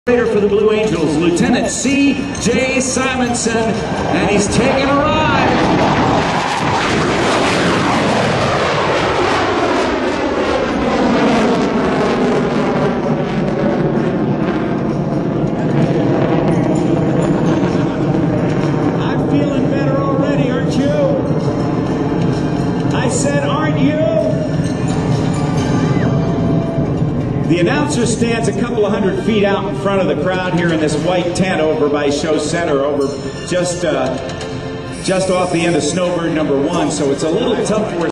For the Blue Angels, Lieutenant C.J. Simonsen, and he's taking a ride. I'm feeling better already, aren't you? I said, aren't you? The announcer stands a couple of 100 feet out in front of the crowd here in this white tent over by Show Center, over just off the end of Snowbird number 1, so it's a little tough for us.